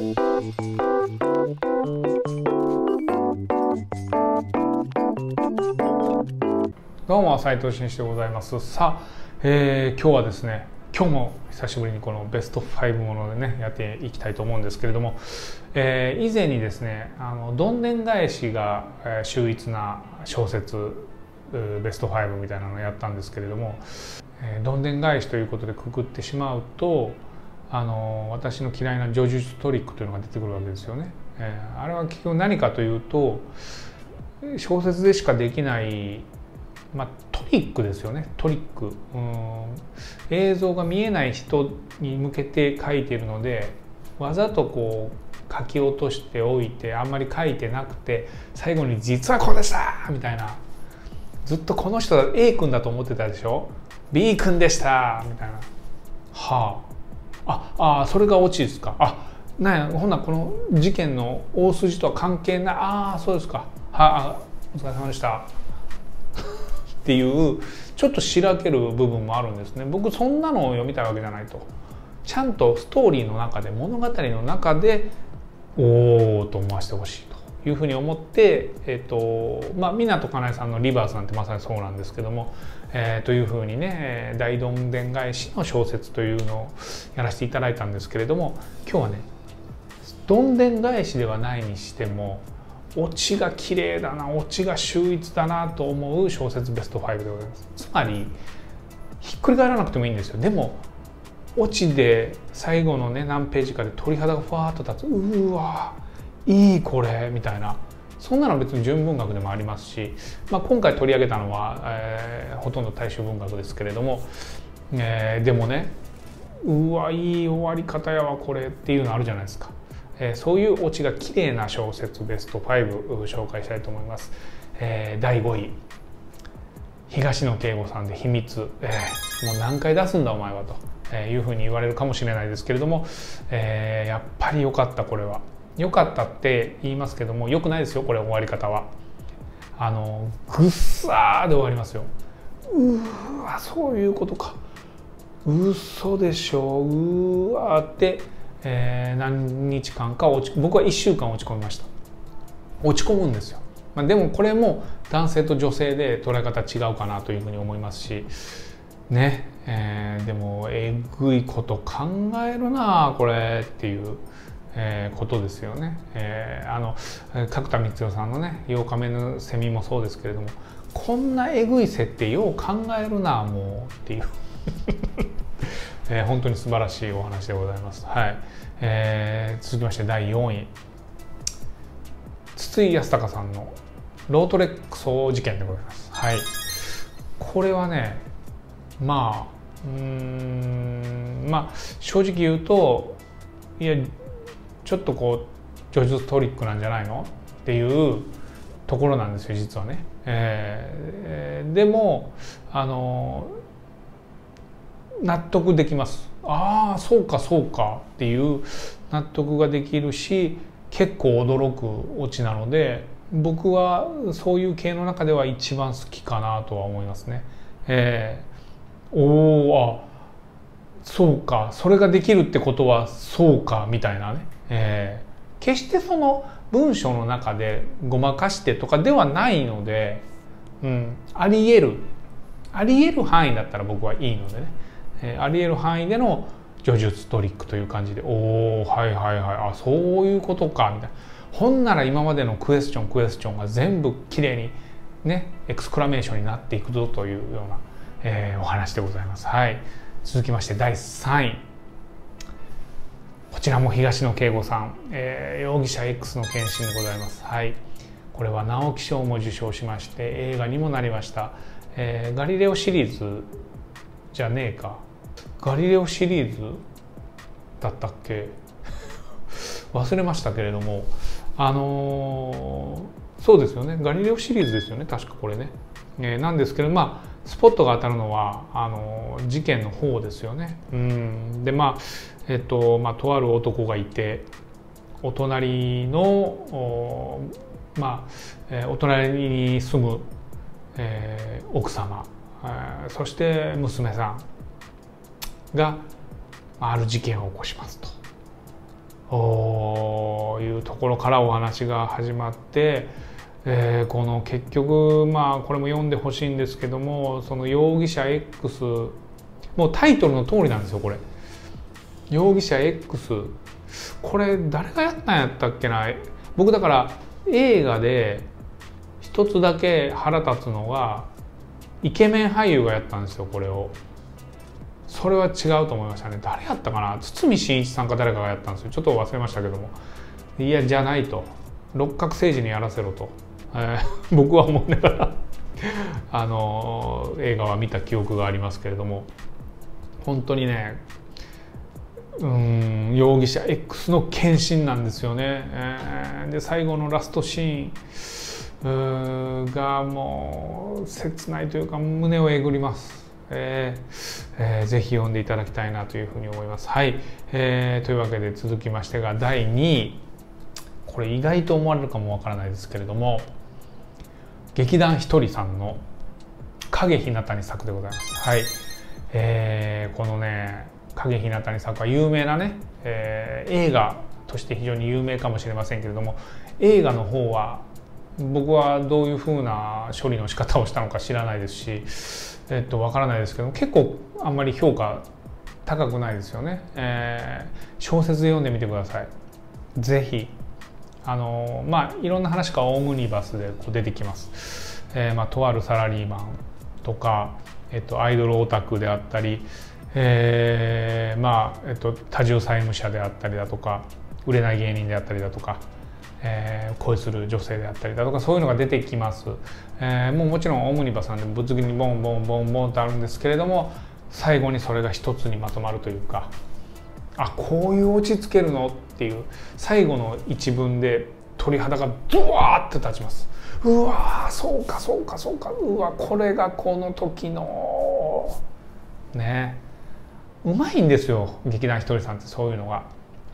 どうも斉藤慎一でございます。さあ、今日はですね、今日も久しぶりにこのベスト5ものでねやっていきたいと思うんですけれども、以前にですねどんでん返しが秀逸な小説ベスト5みたいなのをやったんですけれども、どんでん返しということでくくってしまうと私の嫌いな叙述トリックというのが出てくるわけですよね。あれは結局何かというと小説でしかできないトリックですよね。トリック、映像が見えない人に向けて書いているのでわざとこう書き落としておいてあんまり書いてなくて最後に「実はこうでした!」みたいな、ずっとこの人は A 君だと思ってたでしょ B 君でしたみたいな、それがオチですか。なんやほんならこの事件の大筋とは関係ないそうですかお疲れ様でしたっていうちょっとしらける部分もあるんですね。僕そんなのを読みたいわけじゃないと。ちゃんとストーリーの中で物語の中でおおと思わせてほしいというふうに思って湊かなえさんの「リバース」なんてまさにそうなんですけども、というふうにね大どんでん返しの小説というのをやらせていただいたんですけれども、今日はねどんでん返しではないにしてもオチが綺麗だな、オチが秀逸だなと思う小説ベスト5でございます。つまりひっくり返らなくてもいいんですよ。でもオチで最後のね何ページかで鳥肌がふわっと立つ、うわいいこれみたいな、そんなの別に純文学でもありますし、今回取り上げたのは、ほとんど大衆文学ですけれども、でもねうわいい終わり方やわこれっていうのあるじゃないですか。そういうオチが綺麗な小説ベスト5紹介したいと思います。第5位東野圭吾さんで「秘密」もう何回出すんだお前はというふうに言われるかもしれないですけれども、やっぱり良かった。これは良かったって言いますけども良くないですよこれ終わり方は。ぐっさーで終わりますよ。うわそういうことか、嘘でしょうわって何日間か僕は1週間落ち込みました。落ち込むんですよ。でもこれも男性と女性で捉え方違うかなというふうに思いますしね、でもえぐいこと考えるなこれっていう、ことですよね。角田光代さんのね8日目のセミもそうですけれども、こんなえぐい設定よう考えるなもうっていう本当に素晴らしいお話でございます。続きまして第4位筒井康隆さんのロートレックス事件でございます。これはね正直言うといやちょっとこう叙述トリックなんじゃないのっていうところなんですよ実はね。でも納得できます。そうかそうかっていう納得ができるし結構驚くオチなので僕はそういう系の中では一番好きかなとは思いますね。そうかそれができるってことはそうかみたいなね、決してその文章の中でごまかしてとかではないので、ありえる範囲だったら僕はいいのでね、ありえる範囲での叙述トリックという感じでそういうことかみたいな。ほんなら今までのクエスチョンが全部きれいにねエクスクラメーションになっていくぞというような、お話でございます。続きまして第3位こちらも東野圭吾さん、容疑者 X の献身でございます。これは直木賞も受賞しまして映画にもなりました。ガリレオシリーズじゃねえかガリレオシリーズだったっけ忘れましたけれどもそうですよねガリレオシリーズですよね確かこれね、なんですけどスポットが当たるのは事件の方ですよね。でとある男がいてお隣のお隣に住む、奥様、そして娘さんがある事件を起こしますと。 ころからお話が始まって、この結局これも読んでほしいんですけども、その容疑者 X、もうタイトルの通りなんですよこれ。容疑者 X、これ誰がやったんやったっけな。僕だから映画で一つだけ腹立つのがイケメン俳優がやったんですよこれを。それは違うと思いましたね。誰やったかな、堤真一さんか誰かがやったんですよ。ちょっと忘れましたけども、いやじゃないと、六角誠治にやらせろと、僕は思いながら映画は見た記憶がありますけれども、本当にね、容疑者 X の献身なんですよね。で最後のラストシーンがもう切ないというか胸をえぐります。ぜひ読んでいただきたいなというふうに思います。はい、というわけで続きましてが第2位、これ意外と思われるかもわからないですけれども、劇団ひとりさんの影日向に咲くでございます。はい、このね影日向に咲くは有名なね、映画として非常に有名かもしれませんけれども、映画の方は僕はどういうふうな処理の仕方をしたのか知らないですし、わからないですけど、結構あんまり評価高くないですよね。小説読んでみてください。ぜひいろんな話がオムニバスでこう出てきます。とあるサラリーマンとか、アイドルオタクであったり、多重債務者であったりだとか、売れない芸人であったりだとか、恋する女性であったりだとか、そういうのが出てきます。もちろんオムニバスなんでぶつ切りにボンボンボンボンとあるんですけれども、最後にそれが一つにまとまるというか、あ、こういう落ち着けるのっていう最後の一文で鳥肌がドワーって立ちます。うわー、そうかそうかそうか、うわ、これがこの時のね、うまいんですよ劇団ひとりさんって、そういうのが。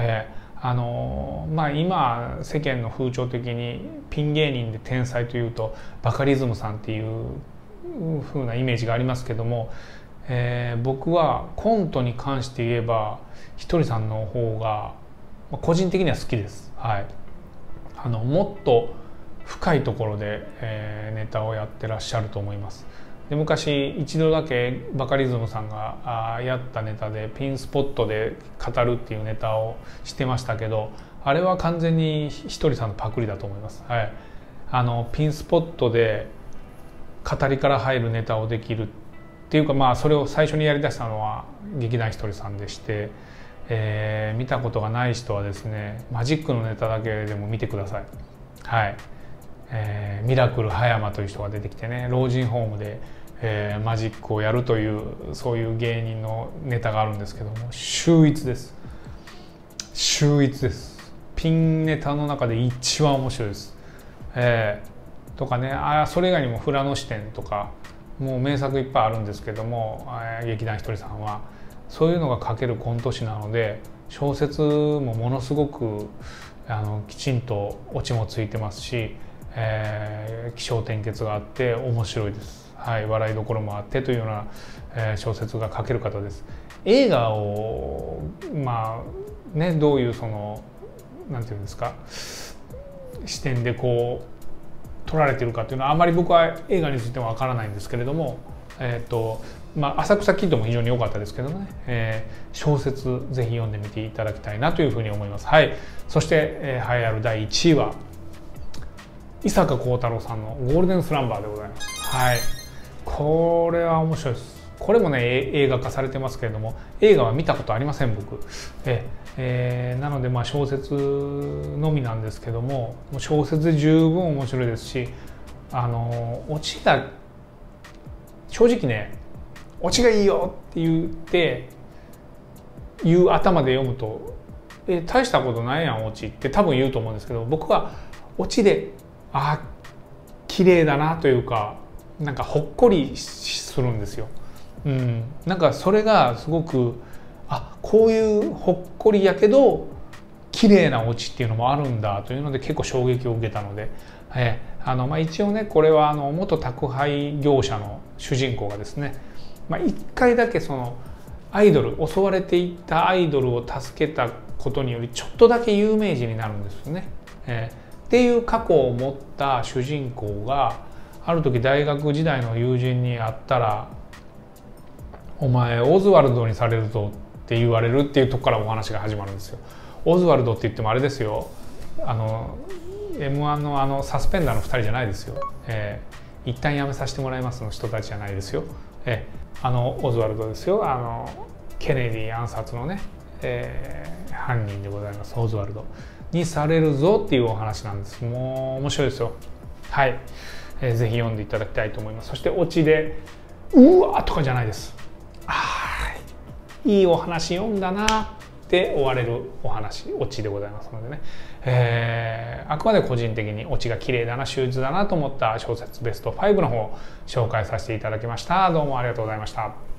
今世間の風潮的にピン芸人で天才というとバカリズムさんっていう風なイメージがありますけども、僕はコントに関して言えばひとりさんの方が個人的には好きです。はい、もっと深いところで、ネタをやってらっしゃると思います。で昔一度だけバカリズムさんがやったネタでピンスポットで語るっていうネタをしてましたけど、あれは完全にひとりさんのパクリだと思います。はい、ピンスポットで語りから入るネタをできるっていうか、それを最初にやりだしたのは劇団ひとりさんでして、見たことがない人はですね、マジックのネタだけでも見てください。はい、ミラクル葉山という人が出てきてね、老人ホームでマジックをやるという、そういう芸人のネタがあるんですけども、秀逸です。秀逸です。ピンネタの中で一番面白いです。とかね、それ以外にも富良野支店とかもう名作いっぱいあるんですけども、劇団ひとりさんはそういうのが書けるコント師なので、小説もものすごくきちんとオチもついてますし、起承転結があって面白いです。はい、笑いどころもあってというような、小説が書ける方です。映画をどういうなんていうんですか、視点でこう撮られてるかというのはあまり僕は映画についてはわからないんですけれども、浅草キッドも非常に良かったですけどね、小説ぜひ読んでみていただきたいなというふうに思います。はい、そして、栄えある第1位は伊坂幸太郎さんのゴールデンスランバーでございます。はい、これは面白いです。これもね映画化されてますけれども、映画は見たことありません僕。なので小説のみなんですけども、小説で十分面白いですし、オチが正直ね、オチがいいよって言う頭で読むと、大したことないやんオチって多分言うと思うんですけど、僕はオチで綺麗だなというか、なんかほっこりするんですよ。なんかそれがすごく、こういうほっこりやけど綺麗なオチっていうのもあるんだというので結構衝撃を受けたので、一応ねこれは元宅配業者の主人公がですね、一回だけそのアイドル、襲われていったアイドルを助けたことによりちょっとだけ有名人になるんですよね。 っていう過去を持った主人公がある時大学時代の友人に会ったら「お前オズワルドにされるぞ」って言われるっていうとこからお話が始まるんですよ。オズワルドって言ってもあれですよ、M1 のサスペンダーの2人じゃないですよ。一旦やめさせてもらいますの人たちじゃないですよ。オズワルドですよ。ケネディ暗殺のね、犯人でございます。オズワルドにされるぞっていうお話なんです。もう面白いですよ。はい、ぜひ読んでいただきたいと思います。そしてオチで「うわ!」とかじゃないです。いいお話読んだなって終われるお話、オチでございますのでね、あくまで個人的にオチが綺麗だな、秀逸だなと思った小説ベスト5の方紹介させていただきました。どうもありがとうございました。